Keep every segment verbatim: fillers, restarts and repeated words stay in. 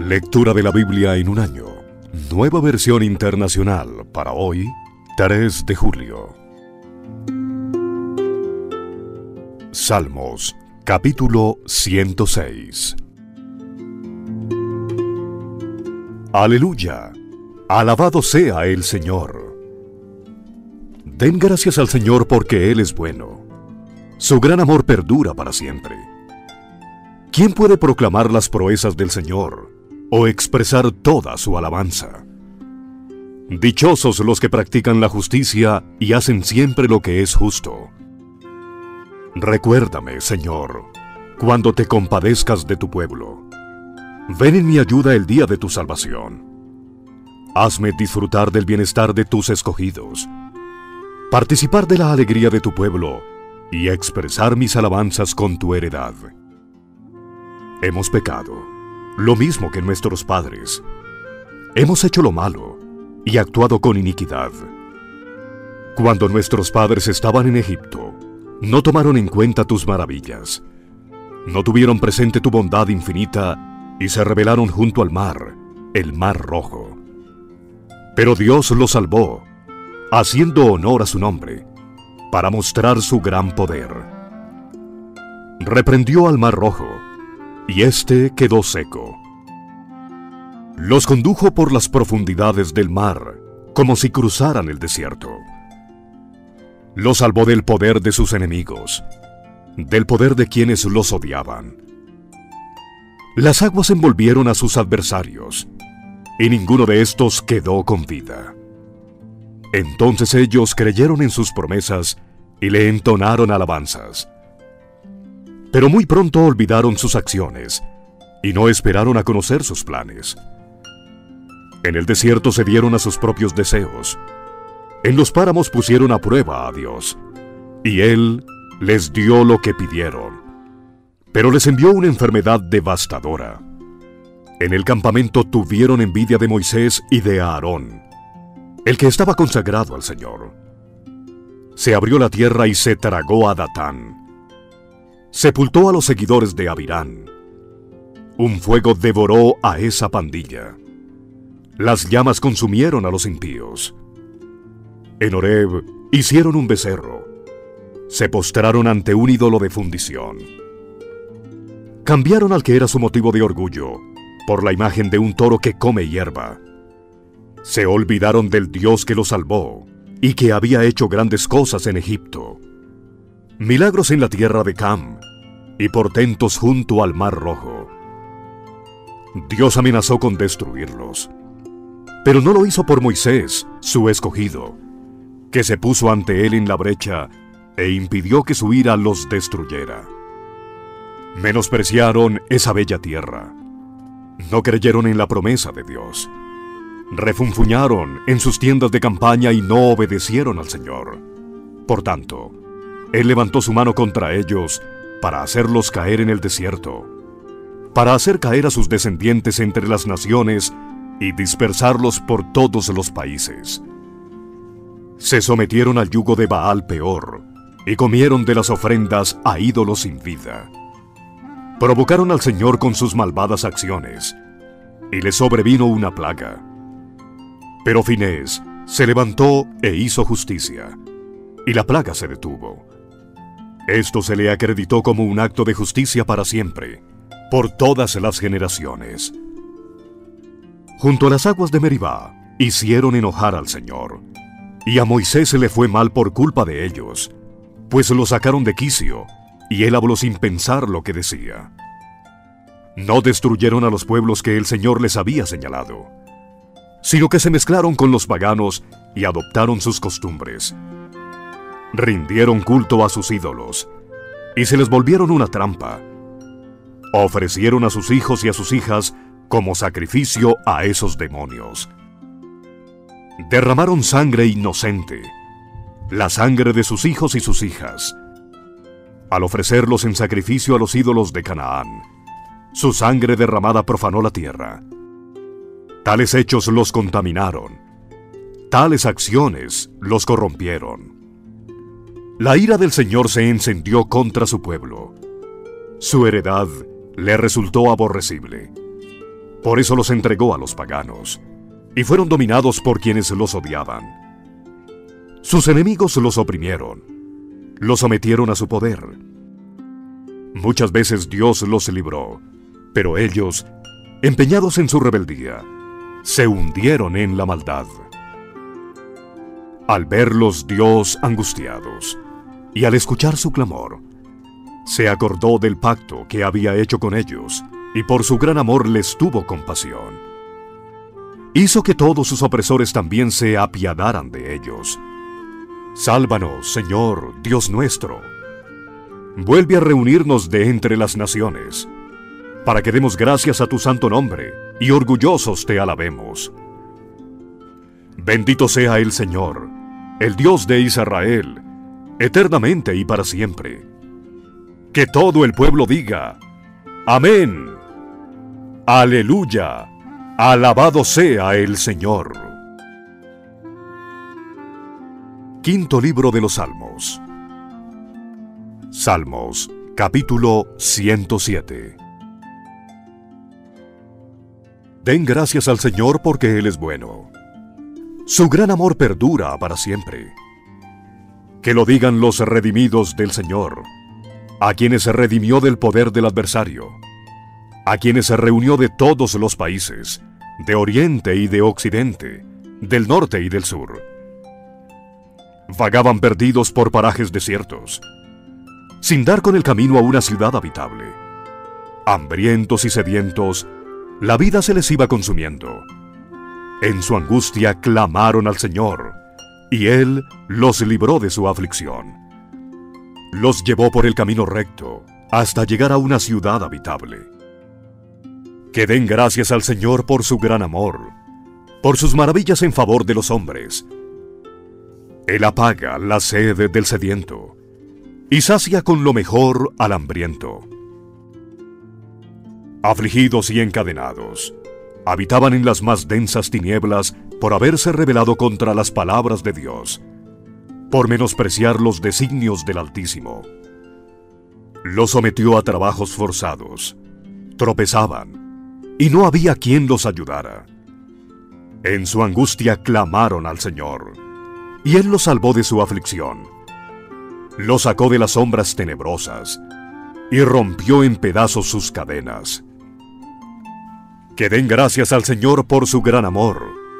Lectura de la Biblia en un año. Nueva versión internacional para hoy, tres de julio. Salmos, capítulo ciento seis. Aleluya, alabado sea el Señor. Den gracias al Señor porque Él es bueno. Su gran amor perdura para siempre. ¿Quién puede proclamar las proezas del Señor o expresar toda su alabanza? Dichosos los que practican la justicia y hacen siempre lo que es justo. Recuérdame, Señor, cuando te compadezcas de tu pueblo. Ven en mi ayuda el día de tu salvación. Hazme disfrutar del bienestar de tus escogidos, participar de la alegría de tu pueblo y expresar mis alabanzas con tu heredad. Hemos pecado, lo mismo que nuestros padres. Hemos hecho lo malo y actuado con iniquidad. Cuando nuestros padres estaban en Egipto, no tomaron en cuenta tus maravillas. No tuvieron presente tu bondad infinita y se rebelaron junto al mar, el mar rojo. Pero Dios los salvó, haciendo honor a su nombre, para mostrar su gran poder. Reprendió al mar rojo, y éste quedó seco. Los condujo por las profundidades del mar, como si cruzaran el desierto. Los salvó del poder de sus enemigos, del poder de quienes los odiaban. Las aguas envolvieron a sus adversarios, y ninguno de estos quedó con vida. Entonces ellos creyeron en sus promesas y le entonaron alabanzas. Pero muy pronto olvidaron sus acciones y no esperaron a conocer sus planes. En el desierto se dieron a sus propios deseos. En los páramos pusieron a prueba a Dios, y Él les dio lo que pidieron. Pero les envió una enfermedad devastadora. En el campamento tuvieron envidia de Moisés y de Aarón, el que estaba consagrado al Señor. Se abrió la tierra y se tragó a Datán. Sepultó a los seguidores de Abirán. Un fuego devoró a esa pandilla. Las llamas consumieron a los impíos. En Horeb hicieron un becerro. Se postraron ante un ídolo de fundición. Cambiaron al que era su motivo de orgullo por la imagen de un toro que come hierba. Se olvidaron del Dios que los salvó y que había hecho grandes cosas en Egipto, milagros en la tierra de Cam y portentos junto al mar rojo. Dios amenazó con destruirlos, pero no lo hizo por Moisés, su escogido, que se puso ante él en la brecha e impidió que su ira los destruyera. Menospreciaron esa bella tierra. No creyeron en la promesa de Dios. Refunfuñaron en sus tiendas de campaña y no obedecieron al Señor. Por tanto, Él levantó su mano contra ellos para hacerlos caer en el desierto, para hacer caer a sus descendientes entre las naciones y dispersarlos por todos los países. Se sometieron al yugo de Baal Peor y comieron de las ofrendas a ídolos sin vida. Provocaron al Señor con sus malvadas acciones, y les sobrevino una plaga. Pero Finés se levantó e hizo justicia, y la plaga se detuvo. Esto se le acreditó como un acto de justicia para siempre, por todas las generaciones. Junto a las aguas de Meribá hicieron enojar al Señor, y a Moisés se le fue mal por culpa de ellos, pues lo sacaron de quicio, y él habló sin pensar lo que decía. No destruyeron a los pueblos que el Señor les había señalado, sino que se mezclaron con los paganos y adoptaron sus costumbres. Rindieron culto a sus ídolos, y se les volvieron una trampa. Ofrecieron a sus hijos y a sus hijas como sacrificio a esos demonios. Derramaron sangre inocente, la sangre de sus hijos y sus hijas, al ofrecerlos en sacrificio a los ídolos de Canaán. Su sangre derramada profanó la tierra. Tales hechos los contaminaron. Tales acciones los corrompieron. La ira del Señor se encendió contra su pueblo. Su heredad le resultó aborrecible. Por eso los entregó a los paganos, y fueron dominados por quienes los odiaban. Sus enemigos los oprimieron, los sometieron a su poder. Muchas veces Dios los libró, pero ellos, empeñados en su rebeldía, se hundieron en la maldad. Al verlos Dios angustiados, y al escuchar su clamor, se acordó del pacto que había hecho con ellos, y por su gran amor les tuvo compasión. Hizo que todos sus opresores también se apiadaran de ellos. Sálvanos, Señor, Dios nuestro. Vuelve a reunirnos de entre las naciones, para que demos gracias a tu santo nombre, y orgullosos te alabemos. Bendito sea el Señor, el Dios de Israel, eternamente y para siempre. Que todo el pueblo diga, Amén. Aleluya. Alabado sea el Señor. Quinto libro de los Salmos. Salmos, capítulo ciento siete. Den gracias al Señor porque Él es bueno. Su gran amor perdura para siempre. Que lo digan los redimidos del Señor, a quienes se redimió del poder del adversario, a quienes se reunió de todos los países, de oriente y de occidente, del norte y del sur. Vagaban perdidos por parajes desiertos, sin dar con el camino a una ciudad habitable. Hambrientos y sedientos, la vida se les iba consumiendo. En su angustia clamaron al Señor, y Él los libró de su aflicción. Los llevó por el camino recto, hasta llegar a una ciudad habitable. Que den gracias al Señor por su gran amor, por sus maravillas en favor de los hombres. Él apaga la sed del sediento, y sacia con lo mejor al hambriento. Afligidos y encadenados, habitaban en las más densas tinieblas por haberse rebelado contra las palabras de Dios, por menospreciar los designios del Altísimo. Los sometió a trabajos forzados, tropezaban, y no había quien los ayudara. En su angustia clamaron al Señor, y Él los salvó de su aflicción. Los sacó de las sombras tenebrosas, y rompió en pedazos sus cadenas. Que den gracias al Señor por su gran amor,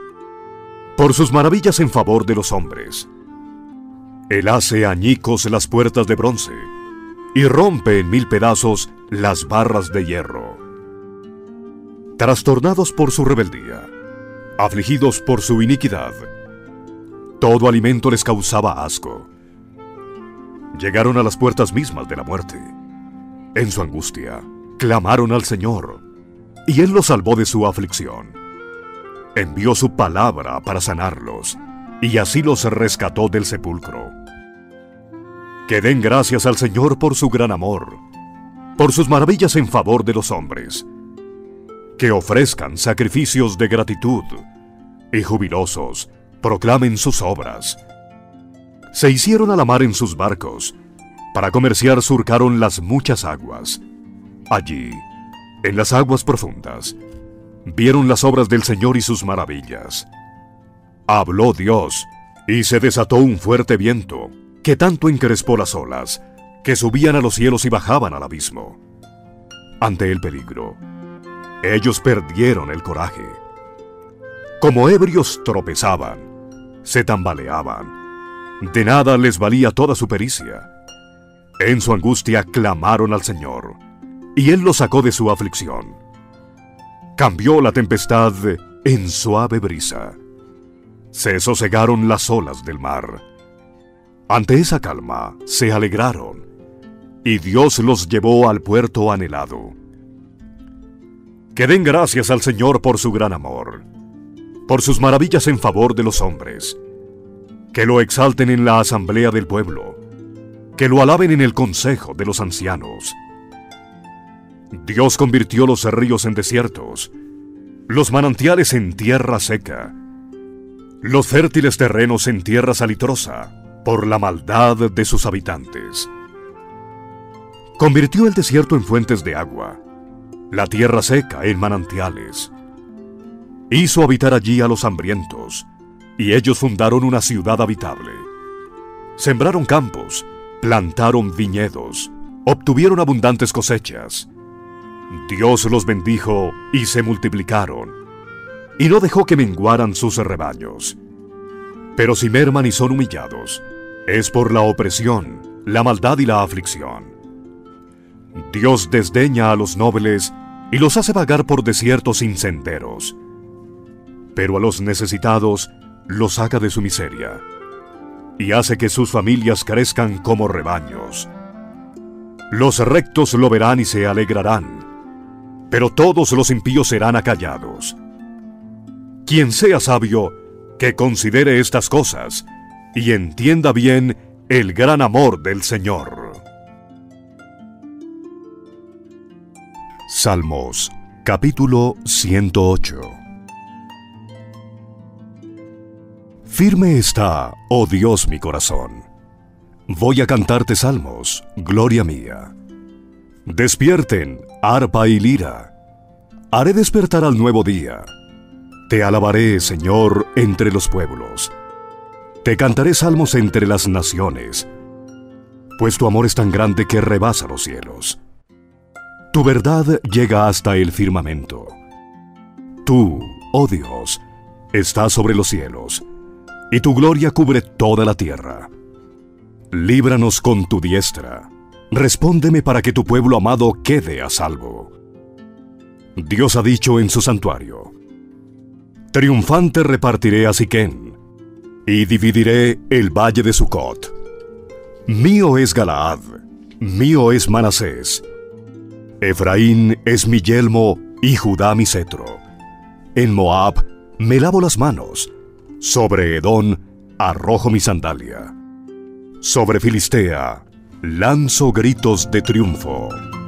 por sus maravillas en favor de los hombres. Él hace añicos las puertas de bronce, y rompe en mil pedazos las barras de hierro. Trastornados por su rebeldía, afligidos por su iniquidad, todo alimento les causaba asco. Llegaron a las puertas mismas de la muerte. En su angustia, clamaron al Señor, y Él los salvó de su aflicción. Envió su palabra para sanarlos, y así los rescató del sepulcro. Que den gracias al Señor por su gran amor, por sus maravillas en favor de los hombres. Que ofrezcan sacrificios de gratitud, y jubilosos proclamen sus obras. Se hicieron a la mar en sus barcos, para comerciar surcaron las muchas aguas. Allí, en las aguas profundas, vieron las obras del Señor y sus maravillas. Habló Dios, y se desató un fuerte viento, que tanto encrespó las olas, que subían a los cielos y bajaban al abismo. Ante el peligro, ellos perdieron el coraje. Como ebrios tropezaban, se tambaleaban. De nada les valía toda su pericia. En su angustia clamaron al Señor, y Él los sacó de su aflicción. Cambió la tempestad en suave brisa. Se sosegaron las olas del mar. Ante esa calma se alegraron, y Dios los llevó al puerto anhelado. Que den gracias al Señor por su gran amor, por sus maravillas en favor de los hombres. Que lo exalten en la asamblea del pueblo, que lo alaben en el consejo de los ancianos. Dios convirtió los ríos en desiertos, los manantiales en tierra seca, los fértiles terrenos en tierra salitrosa, por la maldad de sus habitantes. Convirtió el desierto en fuentes de agua, la tierra seca en manantiales. Hizo habitar allí a los hambrientos, y ellos fundaron una ciudad habitable. Sembraron campos, plantaron viñedos, obtuvieron abundantes cosechas. Dios los bendijo y se multiplicaron, y no dejó que menguaran sus rebaños. Pero si merman y son humillados, es por la opresión, la maldad y la aflicción. Dios desdeña a los nobles y los hace vagar por desiertos sin senderos. Pero a los necesitados los saca de su miseria y hace que sus familias crezcan como rebaños. Los rectos lo verán y se alegrarán, pero todos los impíos serán acallados. Quien sea sabio, que considere estas cosas y entienda bien el gran amor del Señor. Salmos, capítulo ciento ocho. Firme está, oh Dios, mi corazón. Voy a cantarte salmos, gloria mía. Despierten, arpa y lira. Haré despertar al nuevo día. Te alabaré, Señor, entre los pueblos. Te cantaré salmos entre las naciones, pues tu amor es tan grande que rebasa los cielos. Tu verdad llega hasta el firmamento. Tú, oh Dios, estás sobre los cielos, y tu gloria cubre toda la tierra. Líbranos con tu diestra. Respóndeme para que tu pueblo amado quede a salvo. Dios ha dicho en su santuario: triunfante repartiré a Siquén, y dividiré el valle de Sucot. Mío es Galaad, mío es Manasés. Efraín es mi yelmo y Judá mi cetro. En Moab me lavo las manos, sobre Edom arrojo mi sandalia. Sobre Filistea lanzo gritos de triunfo.